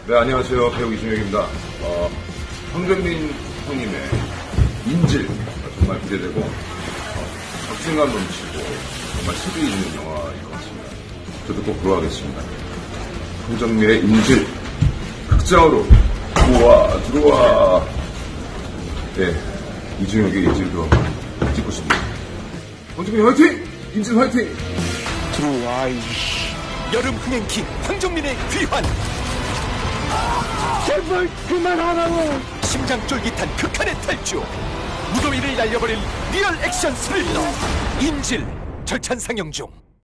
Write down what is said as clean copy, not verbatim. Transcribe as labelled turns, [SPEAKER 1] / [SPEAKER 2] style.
[SPEAKER 1] 네, 안녕하세요. 배우 이준혁입니다. 황정민 형님의 인질 정말 기대되고 박진감 넘치고 정말 스릴 있는 영화인 것 같습니다. 저도 꼭 보러 가겠습니다. 황정민의 인질 극장으로 들어와. 네, 이준혁의 인질도 찍고 싶습니다. 황정민 화이팅! 인질 화이팅!
[SPEAKER 2] 들어와 이씨.
[SPEAKER 3] 여름 흥행기 황정민의 귀환.
[SPEAKER 2] 제발 그만하라고.
[SPEAKER 3] 심장 쫄깃한 극한의 탈주. 무더위를 날려버릴 리얼 액션 스릴러 인질 절찬 상영 중.